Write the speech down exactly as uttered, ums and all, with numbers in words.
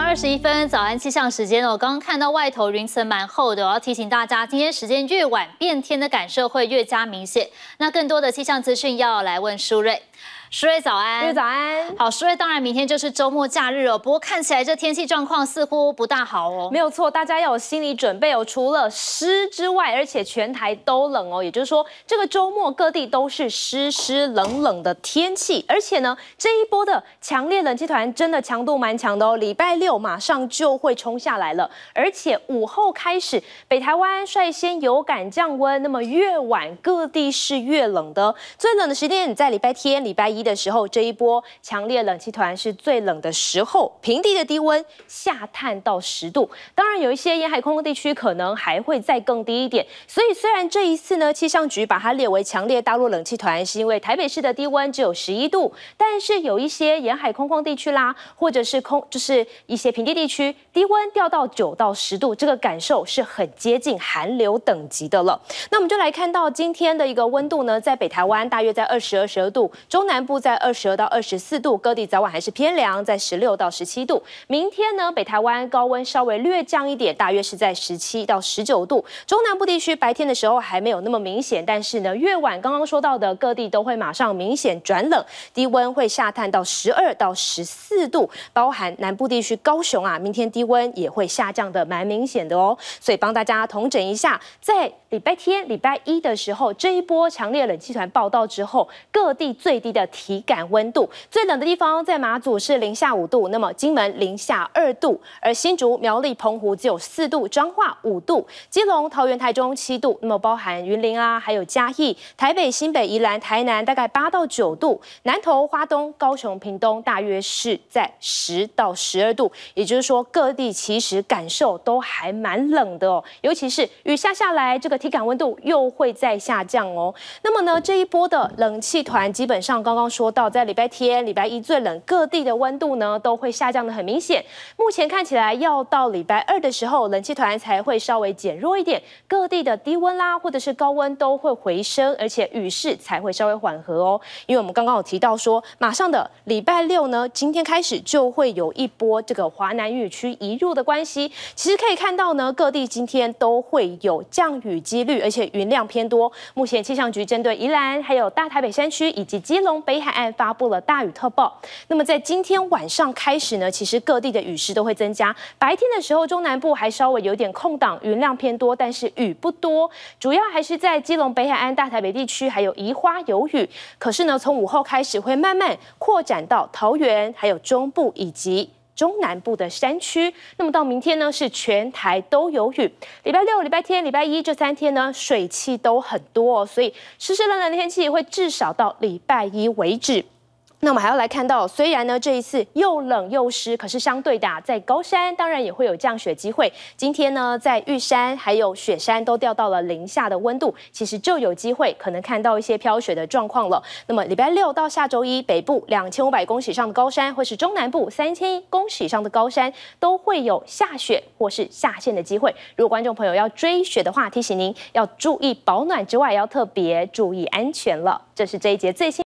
二十一分，早安气象时间。我刚刚看到外头云层蛮厚的，我要提醒大家，今天时间越晚，变天的感受会越加明显。那更多的气象资讯要来问舒瑞。舒瑞早安， 舒瑞早安。 好，舒瑞，当然明天就是周末假日哦，不过看起来这天气状况似乎不大好哦。 没有错，大家要有心理准备哦。除了湿之外，而且全台都冷哦，也就是说，这个周末各地都是湿湿冷冷的天气。而且呢，这一波的强烈冷气团真的强度蛮强的哦。礼拜六马上就会冲下来了，而且午后开始，北台湾率先有感降温，那么越晚各地是越冷的。最冷的时间在礼拜天、礼拜一的时候，这一波强烈冷气团是最冷的时候，平地的低温下探到十度。当然，有一些沿海空旷地区可能还会再更低一点。所以，虽然这一次呢，气象局把它列为强烈大陆冷气团，是因为台北市的低温只有十一度，但是有一些沿海空旷地区啦，或者是空就是一些平地地区，低温掉到九到十度，这个感受是很接近寒流等级的了。那我们就来看到今天的一个温度呢，在北台湾大约在二十二、十二度，中南部在二十二到二十四度，各地早晚还是偏凉，在十六到十七度。明天呢，北台湾高温稍微略降一点，大约是在十七到十九度。中南部地区白天的时候还没有那么明显，但是呢，越晚刚刚说到的各地都会马上明显转冷，低温会下探到十二到十四度，包含南部地区高雄啊，明天低温也会下降的蛮明显的哦。所以帮大家统整一下，在礼拜天、礼拜一的时候，这一波强烈冷气团报道之后，各地最低的体感温度，最冷的地方在马祖是零下五度，那么金门零下二度，而新竹、苗栗、澎湖只有四度，彰化五度，基隆、桃园、台中七度，那么包含云林啊，还有嘉义、台北、新北、宜兰、台南大概八到九度，南投、花东、高雄、屏东大约是在十到十二度，也就是说各地其实感受都还蛮冷的哦，尤其是雨下下来，这个体感温度又会再下降哦。那么呢，这一波的冷气团基本上刚刚说到，在礼拜天、礼拜一最冷，各地的温度呢都会下降的很明显。目前看起来要到礼拜二的时候，冷气团才会稍微减弱一点，各地的低温啦或者是高温都会回升，而且雨势才会稍微缓和哦。因为我们刚刚有提到说，马上的礼拜六呢，今天开始就会有一波这个华南雨区移入的关系，其实可以看到呢，各地今天都会有降雨几率，而且云量偏多。目前气象局针对宜兰、还有大台北山区以及基隆北海岸发布了大雨特报。那么在今天晚上开始呢，其实各地的雨势都会增加。白天的时候，中南部还稍微有点空档，云量偏多，但是雨不多，主要还是在基隆北海岸、大台北地区，还有宜花有雨。可是呢，从午后开始会慢慢扩展到桃园，还有中部以及中南部的山区。那么到明天呢，是全台都有雨。礼拜六、礼拜天、礼拜一这三天呢，水汽都很多哦，所以湿湿冷冷的天气会至少到礼拜一为止。那我们还要来看到，虽然呢这一次又冷又湿，可是相对的、啊，在高山当然也会有降雪机会。今天呢，在玉山还有雪山都掉到了零下的温度，其实就有机会可能看到一些飘雪的状况了。那么礼拜六到下周一，北部两千五百公尺以上的高山，或是中南部三千公尺以上的高山，都会有下雪或是下陷的机会。如果观众朋友要追雪的话，提醒您要注意保暖之外，也要特别注意安全了。这是这一节最新。